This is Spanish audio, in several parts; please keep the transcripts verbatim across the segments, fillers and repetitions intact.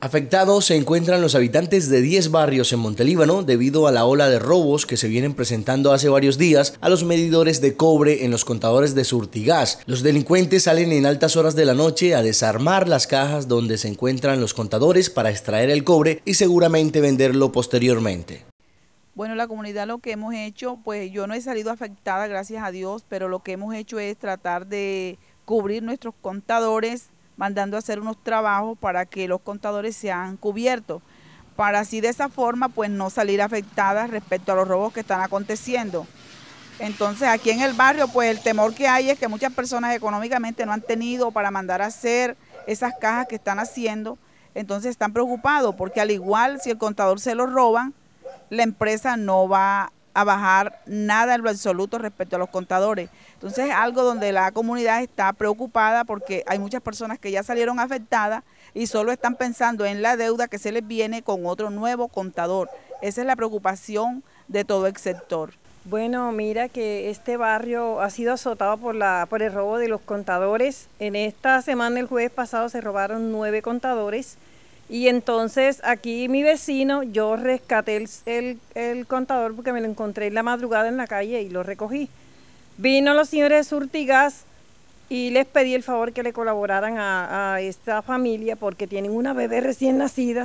Afectados se encuentran los habitantes de diez barrios en Montelíbano debido a la ola de robos que se vienen presentando hace varios días a los medidores de cobre en los contadores de Surtigas. Los delincuentes salen en altas horas de la noche a desarmar las cajas donde se encuentran los contadores para extraer el cobre y seguramente venderlo posteriormente. Bueno, la comunidad lo que hemos hecho, pues yo no he salido afectada, gracias a Dios, pero lo que hemos hecho es tratar de cubrir nuestros contadores, mandando a hacer unos trabajos para que los contadores sean cubiertos, para así de esa forma pues no salir afectadas respecto a los robos que están aconteciendo. Entonces aquí en el barrio pues el temor que hay es que muchas personas económicamente no han tenido para mandar a hacer esas cajas que están haciendo, entonces están preocupados porque al igual si el contador se lo roban, la empresa no va a bajar nada en lo absoluto respecto a los contadores. Entonces es algo donde la comunidad está preocupada porque hay muchas personas que ya salieron afectadas y solo están pensando en la deuda que se les viene con otro nuevo contador. Esa es la preocupación de todo el sector. Bueno, mira que este barrio ha sido azotado por, la, por el robo de los contadores. En esta semana, el jueves pasado, se robaron nueve contadores. Y entonces aquí mi vecino, yo rescaté el, el, el contador porque me lo encontré en la madrugada en la calle y lo recogí. Vino los señores de Surtigas y les pedí el favor que le colaboraran a, a esta familia porque tienen una bebé recién nacida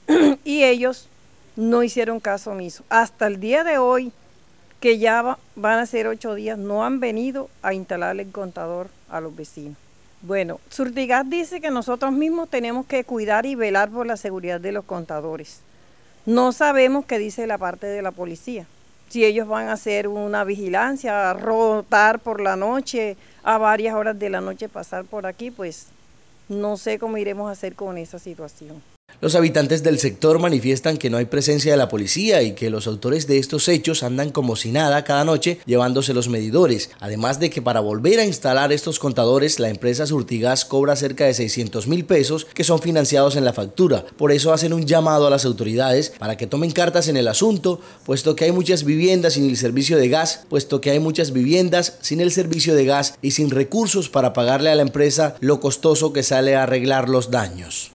y ellos no hicieron caso omiso. Hasta el día de hoy, que ya va, van a ser ocho días, no han venido a instalarle el contador a los vecinos. Bueno, Surtigas dice que nosotros mismos tenemos que cuidar y velar por la seguridad de los contadores. No sabemos qué dice la parte de la policía. Si ellos van a hacer una vigilancia, a rotar por la noche, a varias horas de la noche pasar por aquí, pues no sé cómo iremos a hacer con esa situación. Los habitantes del sector manifiestan que no hay presencia de la policía y que los autores de estos hechos andan como si nada cada noche llevándose los medidores. Además de que para volver a instalar estos contadores, la empresa Surtigas cobra cerca de seiscientos mil pesos que son financiados en la factura. Por eso hacen un llamado a las autoridades para que tomen cartas en el asunto, puesto que hay muchas viviendas sin el servicio de gas, puesto que hay muchas viviendas sin el servicio de gas y sin recursos para pagarle a la empresa lo costoso que sale a arreglar los daños.